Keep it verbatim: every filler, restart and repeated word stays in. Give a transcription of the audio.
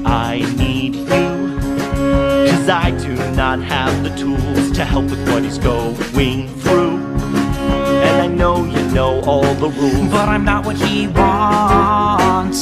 I need you, 'cause I do not have the tools to help with what he's going through. And I know you know all the rules, but I'm not what he wants.